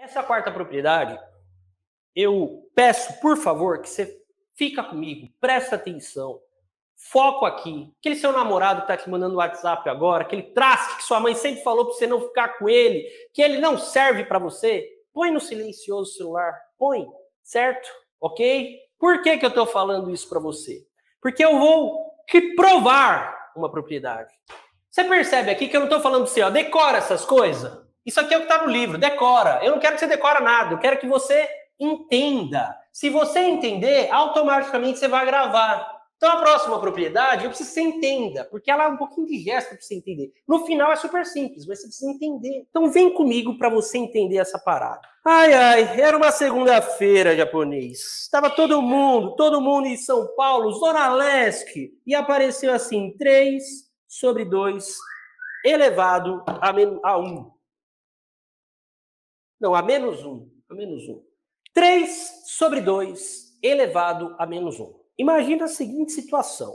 Essa quarta propriedade, eu peço, por favor, que você fica comigo, presta atenção, foco aqui. Aquele seu namorado que tá te mandando WhatsApp agora, aquele traste que sua mãe sempre falou para você não ficar com ele, que ele não serve para você, põe no silencioso o celular, põe, certo? Ok? Por que eu tô falando isso para você? Porque eu vou te provar uma propriedade. Você percebe aqui que eu não tô falando para você, ó, decora essas coisas. Isso aqui é o que está no livro, decora. Eu não quero que você decora nada, eu quero que você entenda. Se você entender, automaticamente você vai gravar. Então a próxima propriedade, eu preciso que você entenda, porque ela é um pouquinho de gesto para você entender. No final é super simples, mas você precisa entender. Então vem comigo para você entender essa parada. Ai, era uma segunda-feira, japonês. Estava todo mundo em São Paulo, Zona Leste, e apareceu assim, 3 sobre 2 elevado a 1. Não, a menos 1. 3 sobre 2 elevado a menos 1. Imagina a seguinte situação.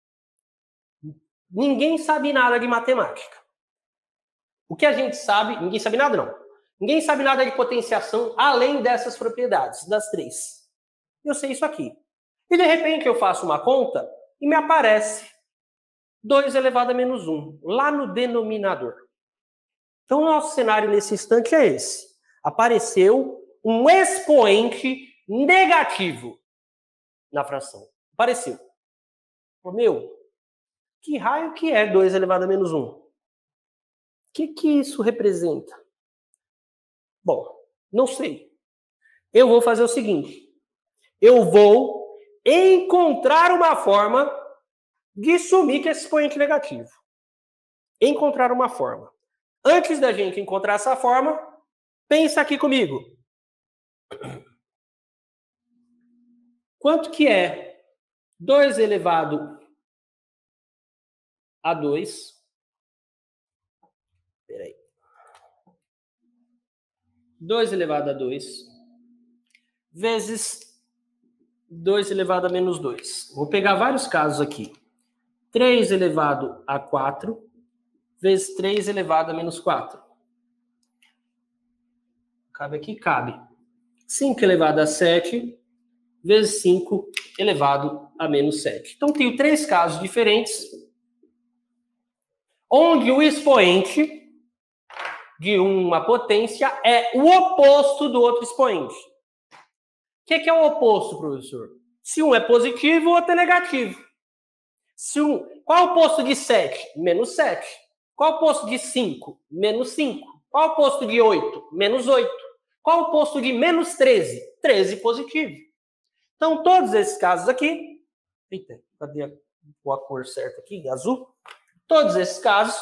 Ninguém sabe nada de matemática. O que a gente sabe, ninguém sabe nada não. Ninguém sabe nada de potenciação além dessas propriedades, das 3. Eu sei isso aqui. E de repente eu faço uma conta e me aparece 2 elevado a menos 1, lá no denominador. Então o nosso cenário nesse instante é esse. Apareceu um expoente negativo na fração. Apareceu. Meu, que raio que é 2 elevado a menos 1? O que isso representa? Bom, não sei. Eu vou fazer o seguinte. Eu vou encontrar uma forma de sumir com esse expoente negativo. Encontrar uma forma. Antes da gente encontrar essa forma, pensa aqui comigo. Quanto que é 2 elevado a 2? Peraí. 2 elevado a 2 vezes 2 elevado a menos 2. Vou pegar vários casos aqui. 3 elevado a 4 vezes 3 elevado a menos 4. Cabe aqui? Cabe. 5 elevado a 7 vezes 5 elevado a menos 7. Então, tenho 3 casos diferentes, onde o expoente de uma potência é o oposto do outro expoente. O que é o oposto, professor? Se um é positivo, o outro é negativo. Qual é o oposto de 7? Menos 7. Qual é o oposto de 5? Menos 5. Qual é o oposto de 8? Menos 8. Qual é o oposto de menos 13? 13 positivo. Então, todos esses casos aqui... Eita, cadê a cor certa aqui? Azul. Todos esses casos,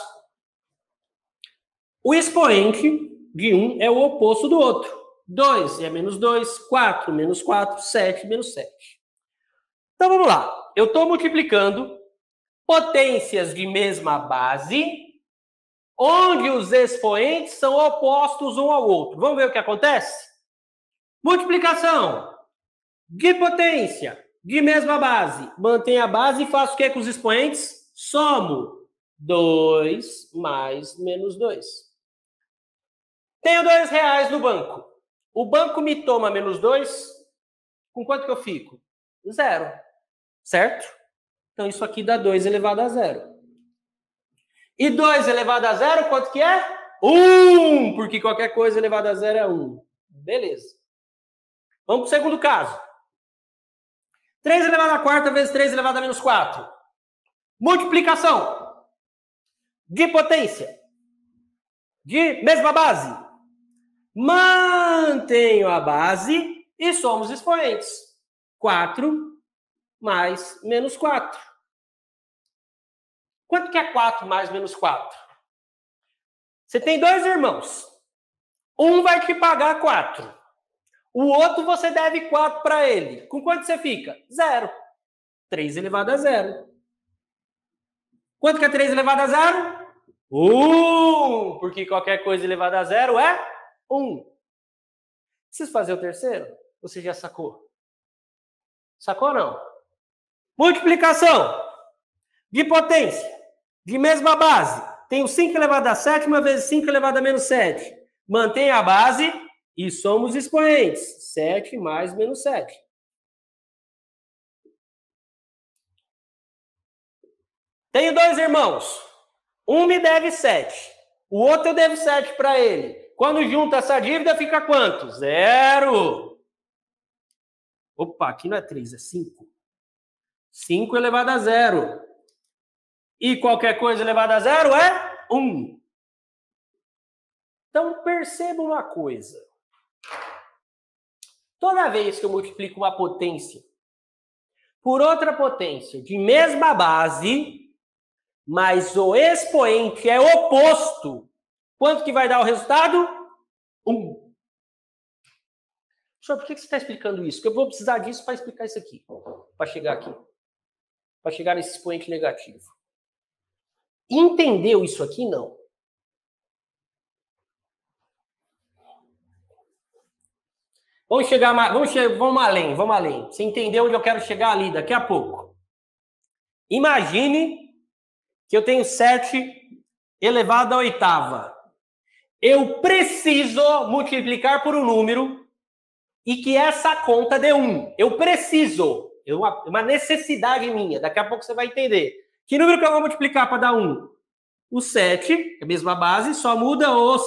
o expoente de um é o oposto do outro. 2 é menos 2, 4 menos 4, 7 menos 7. Então, vamos lá. Eu estou multiplicando potências de mesma base, onde os expoentes são opostos um ao outro. Vamos ver o que acontece? Multiplicação de potência de mesma base. Mantenho a base e faço o que com os expoentes? Somo 2 mais menos 2. Tenho R$2 no banco. O banco me toma menos 2. Com quanto que eu fico? 0. Certo? Então isso aqui dá 2 elevado a 0. E 2 elevado a 0, quanto que é? 1, porque qualquer coisa elevada a 0 é 1. Beleza. Vamos para o segundo caso. 3 elevado a 4 vezes 3 elevado a menos 4. Multiplicação de potência de mesma base. Mantenho a base e somos expoentes. 4 mais menos 4. Quanto que é 4 mais menos 4? Você tem 2 irmãos. Um vai te pagar 4. O outro você deve 4 para ele. Com quanto você fica? 0. 3 elevado a 0. Quanto que é 3 elevado a 0? 1. Porque qualquer coisa elevada a 0 é 1. Preciso fazer o terceiro? Você já sacou? Sacou ou não? Multiplicação de potência de mesma base. Tenho 5 elevado a 7 vezes 5 elevado a menos 7. Mantém a base E somos expoentes. 7 mais menos 7. Tenho 2 irmãos. Um me deve 7. O outro eu devo 7 para ele. Quando junta essa dívida, fica quanto? 0. Opa, aqui não é 3, é 5. 5 elevado a 0. E qualquer coisa elevada a 0 é 1. Então, perceba uma coisa. Toda vez que eu multiplico uma potência por outra potência de mesma base, mas o expoente é oposto, quanto que vai dar o resultado? 1. Professor, por que você está explicando isso? Porque eu vou precisar disso para explicar isso aqui. Para chegar aqui. Para chegar nesse expoente negativo. Entendeu isso aqui? Não. Vamos além. Você entendeu onde eu quero chegar ali daqui a pouco. Imagine que eu tenho 7 elevado à oitava. Eu preciso multiplicar por um número e que essa conta dê 1. Eu preciso. É uma necessidade minha. Daqui a pouco você vai entender. Que número que eu vou multiplicar para dar 1? O 7, a mesma base, só muda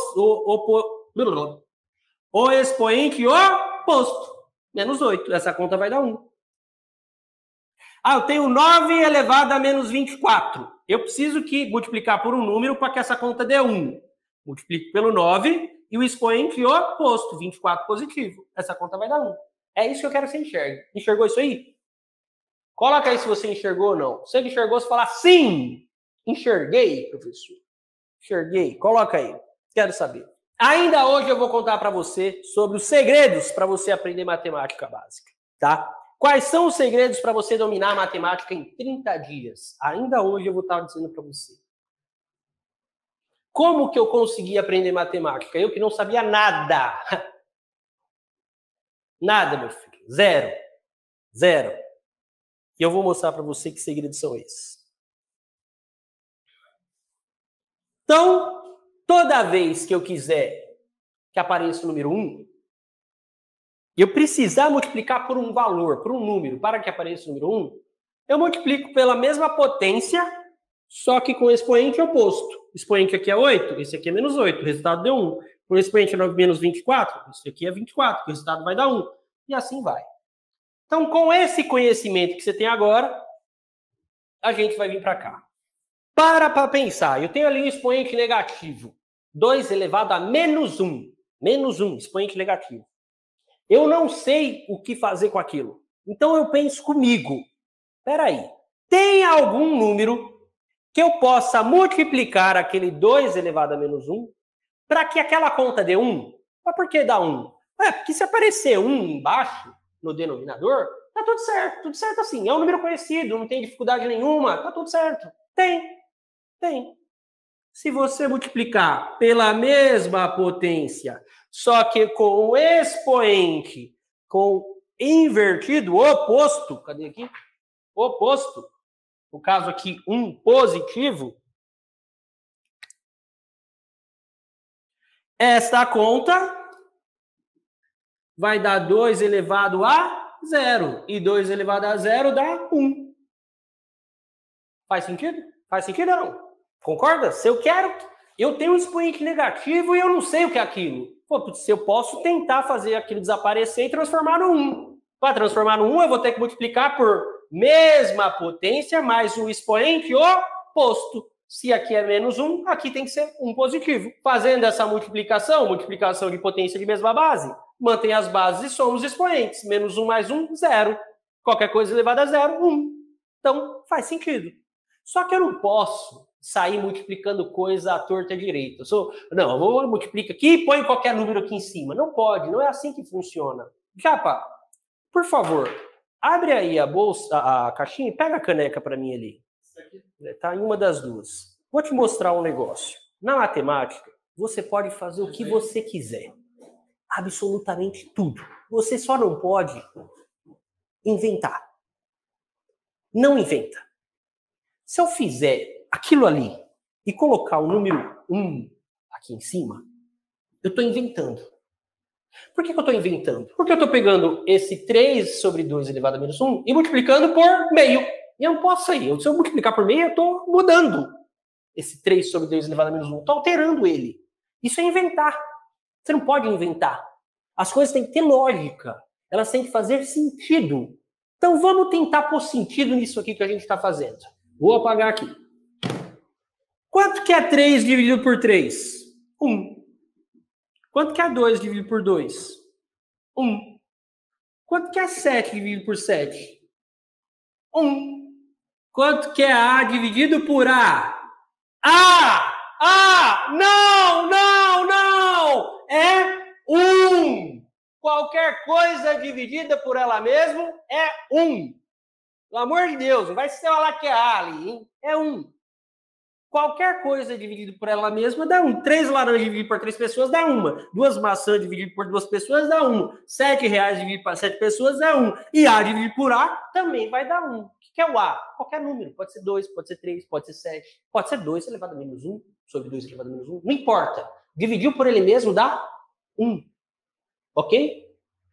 o expoente oposto. Menos 8. Essa conta vai dar 1. Ah, eu tenho 9 elevado a menos 24. Eu preciso que multiplicar por um número para que essa conta dê 1. Multiplico pelo 9 e o expoente oposto, 24 positivo. Essa conta vai dar 1. É isso que eu quero que você enxergue. Enxergou isso aí? Coloca aí se você enxergou ou não. Se você enxergou, você fala sim. Enxerguei, professor. Enxerguei. Coloca aí. Quero saber. Ainda hoje eu vou contar para você sobre os segredos para você aprender matemática básica, tá? Quais são os segredos para você dominar a matemática em 30 dias? Ainda hoje eu vou estar dizendo para você. Como que eu consegui aprender matemática? Eu que não sabia nada. Nada, meu filho. Zero. E eu vou mostrar para você que segredos são esses. Então, toda vez que eu quiser que apareça o número 1, eu precisar multiplicar por um valor, por um número, para que apareça o número 1, eu multiplico pela mesma potência, só que com o expoente oposto. O expoente aqui é 8, esse aqui é menos 8, o resultado deu 1. O expoente é menos 24, esse aqui é 24, o resultado vai dar 1. E assim vai. Então, com esse conhecimento que você tem agora, a gente vai vir para cá. Para pensar, eu tenho ali um expoente negativo. 2 elevado a menos 1. Menos 1, expoente negativo. Eu não sei o que fazer com aquilo. Então eu penso comigo. Peraí, tem algum número que eu possa multiplicar aquele 2 elevado a menos 1 para que aquela conta dê 1? Mas por que dá 1? Porque se aparecer 1 embaixo, no denominador, tá tudo certo assim. É um número conhecido, não tem dificuldade nenhuma, tá tudo certo. Tem. Se você multiplicar pela mesma potência, só que com o expoente com invertido, oposto, cadê aqui? Oposto, no caso aqui, um positivo, esta conta vai dar 2 elevado a 0. E 2 elevado a 0 dá 1. Faz sentido? Faz sentido ou não? Concorda? Se eu quero, eu tenho um expoente negativo e eu não sei o que é aquilo. Pô, se eu posso tentar fazer aquilo desaparecer e transformar no 1. Para transformar no 1, eu vou ter que multiplicar por mesma potência mais o expoente oposto. Se aqui é menos 1, aqui tem que ser 1 positivo. Fazendo essa multiplicação de potência de mesma base, mantém as bases e somos expoentes. Menos 1 mais 1, 0. Qualquer coisa elevada a 0, 1. Então, faz sentido. Só que eu não posso sair multiplicando coisa à torta e à direita. Não, eu vou multiplicar aqui e põe qualquer número aqui em cima. Não pode, não é assim que funciona. Japa, por favor, abre aí a bolsa, a caixinha e pega a caneca para mim ali. Tá em uma das duas. Vou te mostrar um negócio. Na matemática, você pode fazer o que você quiser. Absolutamente tudo. Você só não pode inventar. Não inventa. Se eu fizer aquilo ali e colocar o número 1 aqui em cima, eu estou inventando. Por que eu estou inventando? Porque eu estou pegando esse 3 sobre 2 elevado a menos 1 e multiplicando por meio. E eu não posso sair. Se eu multiplicar por meio, eu estou mudando esse 3 sobre 2 elevado a menos 1. Estou alterando ele. Isso é inventar. Você não pode inventar. As coisas têm que ter lógica. Elas têm que fazer sentido. Então vamos tentar pôr sentido nisso aqui que a gente está fazendo. Vou apagar aqui. Quanto que é 3 dividido por 3? 1. Quanto que é 2 dividido por 2? 1. Quanto que é 7 dividido por 7? 1. Quanto que é A dividido por A? Não, não, não! É 1. Qualquer coisa dividida por ela mesma é 1. Pelo amor de Deus, não vai ser lá que é A ali, hein? É 1. Qualquer coisa dividida por ela mesma dá 1. 3 laranjas divididas por 3 pessoas dá 1. 2 maçãs divididas por 2 pessoas dá 1. R$7 dividido por 7 pessoas dá 1. E A dividido por A também vai dar 1. O que é o A? Qualquer número. Pode ser 2, pode ser 3, pode ser 7. Pode ser 2 elevado a menos 1 sobre 2 elevado a menos 1. Não importa. Dividiu por ele mesmo dá 1. Ok?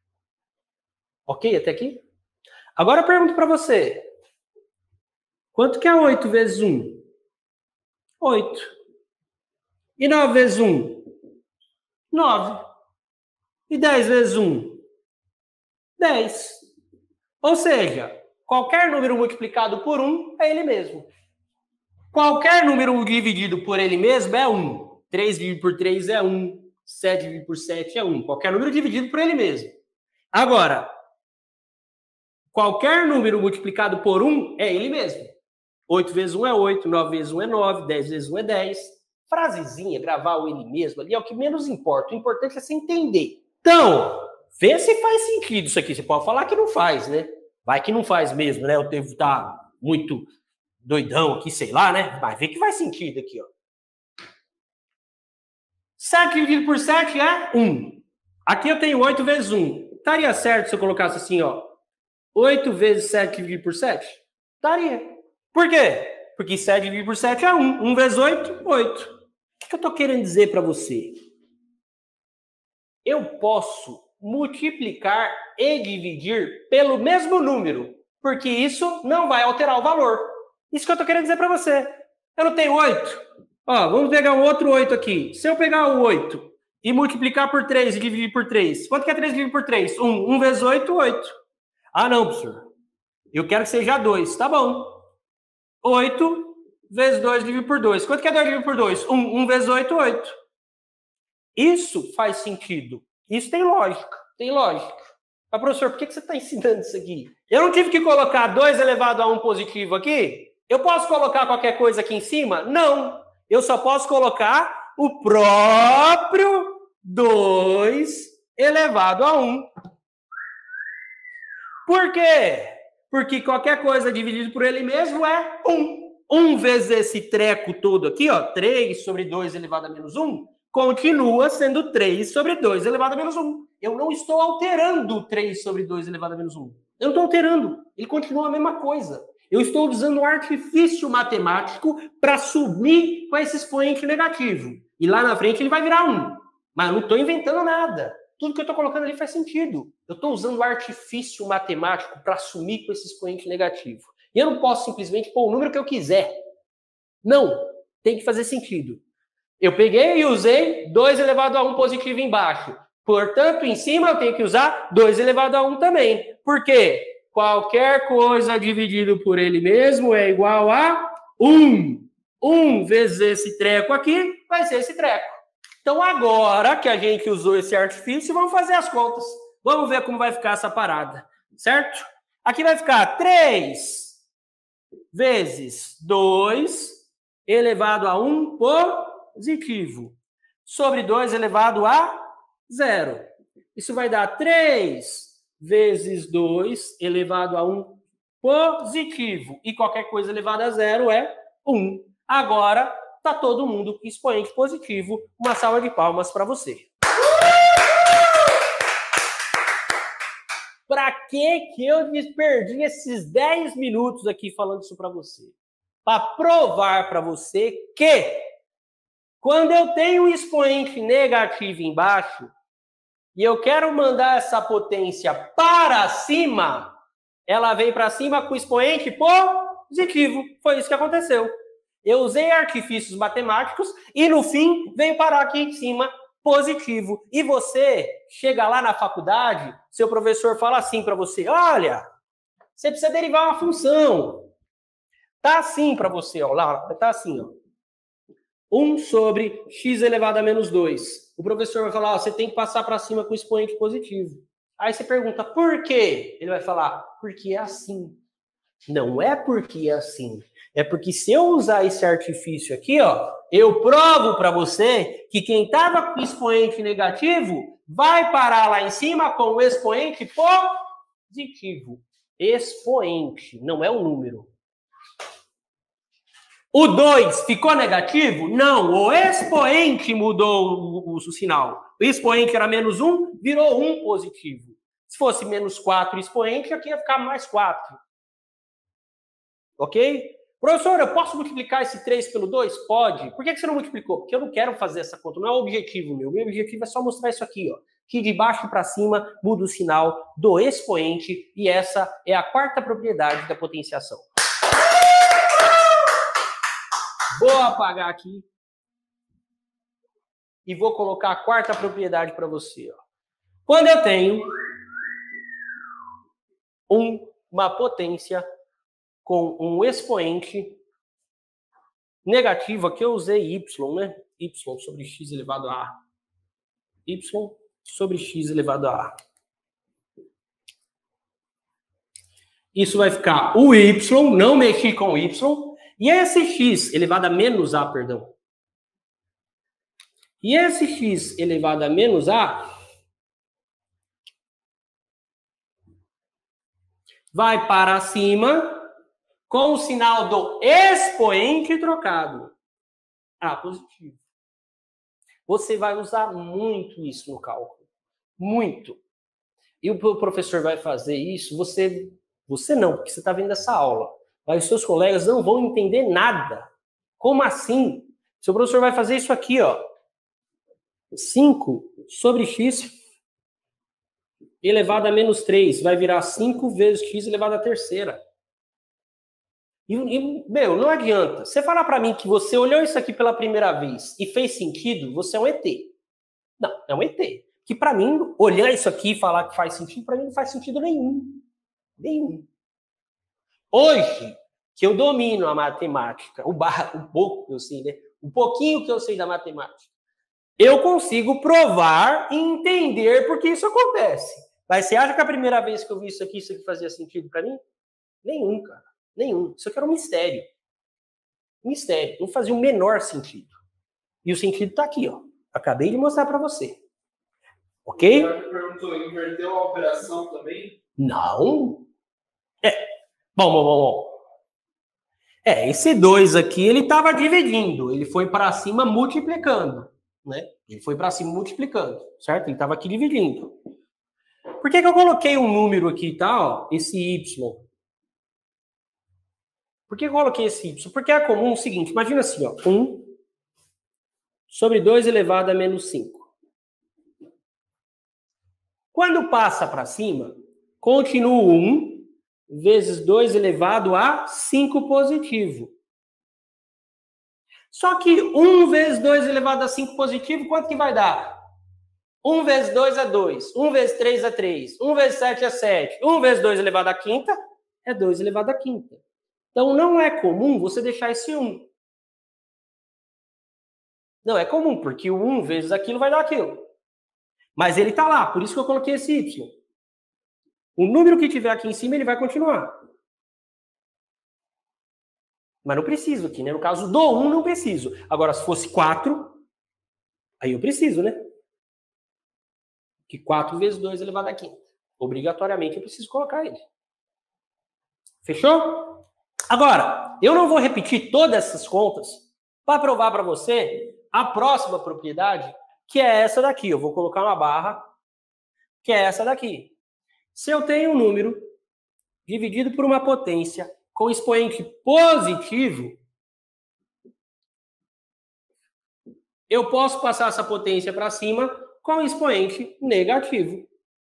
Ok até aqui? Agora eu pergunto para você. Quanto que é 8 vezes 1? 8. E 9 vezes 1? 9. E 10 vezes 1? 10. Ou seja, qualquer número multiplicado por 1 é ele mesmo. Qualquer número dividido por ele mesmo é 1. 3 dividido por 3 é 1. 7 dividido por 7 é 1. Qualquer número dividido por ele mesmo. Agora, qualquer número multiplicado por 1 é ele mesmo. 8 vezes 1 é 8, 9 vezes 1 é 9, 10 vezes 1 é 10. Frasezinha, gravar o ele mesmo ali é o que menos importa. O importante é você entender. Então, vê se faz sentido isso aqui. Você pode falar que não faz, né? Vai que não faz mesmo, né? Eu devo estar muito doidão aqui, sei lá, né? Mas vê que faz sentido aqui, ó. 7 dividido por 7 é 1. Aqui eu tenho 8 vezes 1. Estaria certo se eu colocasse assim, ó. 8 vezes 7 dividido por 7? Estaria. Por quê? Porque 7 dividido por 7 é 1. 1 vezes 8, 8. O que eu estou querendo dizer para você? Eu posso multiplicar e dividir pelo mesmo número, porque isso não vai alterar o valor. Isso que eu estou querendo dizer para você. Eu não tenho 8. Ó, vamos pegar um outro 8 aqui. Se eu pegar o 8 e multiplicar por 3 e dividir por 3, quanto que é 3 dividido por 3? 1. 1 vezes 8, 8. Ah, não, professor. Eu quero que seja 2. Tá bom. 8 vezes 2 dividido por 2. Quanto que é 2 dividido por 2? 1. 1 vezes 8, 8. Isso faz sentido. Isso tem lógica. Tem lógica. Mas, professor, por que você está ensinando isso aqui? Eu não tive que colocar 2 elevado a 1 positivo aqui? Eu posso colocar qualquer coisa aqui em cima? Não. Eu só posso colocar o próprio 2 elevado a 1. Por quê? Porque qualquer coisa dividido por ele mesmo é 1. 1 vezes esse treco todo aqui, ó, 3 sobre 2 elevado a menos 1, continua sendo 3 sobre 2 elevado a menos 1. Eu não estou alterando 3 sobre 2 elevado a menos 1. Eu não estou alterando. Ele continua a mesma coisa. Eu estou usando um artifício matemático para subir com esse expoente negativo. E lá na frente ele vai virar 1. Mas eu não estou inventando nada. Tudo que eu estou colocando ali faz sentido. Eu estou usando o artifício matemático para sumir com esse expoente negativo. E eu não posso simplesmente pôr o número que eu quiser. Não. Tem que fazer sentido. Eu peguei e usei 2 elevado a 1 positivo embaixo. Portanto, em cima eu tenho que usar 2 elevado a 1 também. Por quê? Qualquer coisa dividido por ele mesmo é igual a 1. 1 vezes esse treco aqui vai ser esse treco. Então, agora que a gente usou esse artifício, vamos fazer as contas. Vamos ver como vai ficar essa parada, certo? Aqui vai ficar 3 vezes 2 elevado a 1 positivo sobre 2 elevado a 0. Isso vai dar 3 vezes 2 elevado a 1 positivo. E qualquer coisa elevada a 0 é 1. Agora, está todo mundo expoente positivo. Uma salva de palmas para você. Para que eu perdi esses 10 minutos aqui falando isso para você? Para provar para você que quando eu tenho um expoente negativo embaixo, e eu quero mandar essa potência para cima, ela vem para cima com expoente positivo. Foi isso que aconteceu. Eu usei artifícios matemáticos e, no fim, veio parar aqui em cima positivo. E você chega lá na faculdade, seu professor fala assim para você, olha, você precisa derivar uma função. Tá assim para você, ó, lá, tá assim, ó. 1 sobre x elevado a menos 2. O professor vai falar, ó, você tem que passar para cima com expoente positivo. Aí você pergunta, por quê? Ele vai falar, porque é assim. Não é porque é assim. É porque se eu usar esse artifício aqui, ó, eu provo para você que quem estava com expoente negativo vai parar lá em cima com o expoente positivo. Expoente, não é o número. O 2 ficou negativo? Não, o expoente mudou o sinal. O expoente era menos 1, virou 1 positivo. Se fosse menos 4 expoente, aqui ia ficar mais 4. Ok? Professor, eu posso multiplicar esse 3 pelo 2? Pode. Por que você não multiplicou? Porque eu não quero fazer essa conta. Não é o objetivo meu. Meu objetivo é só mostrar isso aqui, ó. Que de baixo para cima muda o sinal do expoente. E essa é a quarta propriedade da potenciação. Vou apagar aqui. E vou colocar a quarta propriedade para você, ó. Quando eu tenho uma potência com um expoente negativo, aqui eu usei y, né? Y sobre x elevado a a. Y sobre x elevado a a. Isso vai ficar o y, não mexi com o y, e esse x elevado a menos a, perdão. E esse x elevado a menos a vai para cima com o sinal do expoente trocado. A positivo. Você vai usar muito isso no cálculo. Muito. E o professor vai fazer isso, você não, porque você está vendo essa aula. Mas os seus colegas não vão entender nada. Como assim? Seu professor vai fazer isso aqui, ó. 5 sobre x elevado a menos 3. Vai virar 5 vezes x elevado a terceira. Meu, não adianta. Você falar para mim que você olhou isso aqui pela primeira vez e fez sentido, você é um ET. Não, é um ET. Que para mim, olhar isso aqui e falar que faz sentido, para mim não faz sentido nenhum. Nenhum. Hoje, que eu domino a matemática, o pouco que eu sei, né? Um pouquinho que eu sei da matemática, eu consigo provar e entender por que isso acontece. Mas você acha que a primeira vez que eu vi isso aqui fazia sentido para mim? Nenhum, cara. Nenhum. Isso aqui era um mistério. Mistério. Não fazia o menor sentido. E o sentido está aqui, ó. Acabei de mostrar para você. Ok? Você perguntou, inverteu a operação também? Não. Bom. Esse 2 aqui, ele estava dividindo. Ele foi para cima multiplicando. Né? Ele foi para cima multiplicando. Certo? Ele estava aqui dividindo. Por que eu coloquei um número aqui, tá? Ó, esse y. Por que eu coloquei esse y? Porque é comum o seguinte. Imagina assim, ó. 1 sobre 2 elevado a menos 5. Quando passa para cima, continua 1 vezes 2 elevado a 5 positivo. Só que 1 vezes 2 elevado a 5 positivo, quanto que vai dar? 1 vezes 2 é 2. 1 vezes 3 é 3. 1 vezes 7 é 7. 1 vezes 2 elevado à quinta é 2 elevado à quinta. Então, não é comum você deixar esse 1. Não é comum, porque o 1 vezes aquilo vai dar aquilo. Mas ele está lá, por isso que eu coloquei esse y. O número que tiver aqui em cima, ele vai continuar. Mas não preciso aqui, né? No caso do 1, não preciso. Agora, se fosse 4, aí eu preciso, né? Que 4 vezes 2 elevado à quinta. Obrigatoriamente, eu preciso colocar ele. Fechou? Agora, eu não vou repetir todas essas contas para provar para você a próxima propriedade, que é essa daqui. Eu vou colocar uma barra, que é essa daqui. Se eu tenho um número dividido por uma potência com expoente positivo, eu posso passar essa potência para cima com expoente negativo.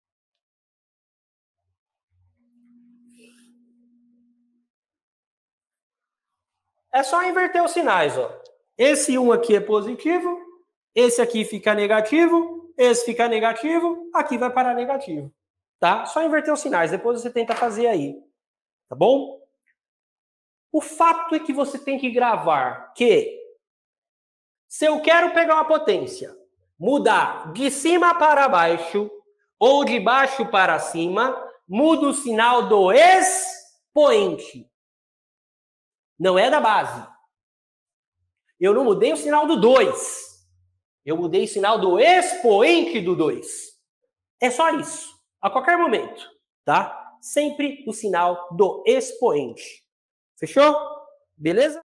É só inverter os sinais, ó. Esse 1 aqui é positivo, esse aqui fica negativo, esse fica negativo, aqui vai parar negativo, tá? Só inverter os sinais, depois você tenta fazer aí, tá bom? O fato é que você tem que gravar que se eu quero pegar uma potência, mudar de cima para baixo ou de baixo para cima, muda o sinal do expoente. Não é da base. Eu não mudei o sinal do 2. Eu mudei o sinal do expoente do 2. É só isso. A qualquer momento, tá? Sempre o sinal do expoente. Fechou? Beleza?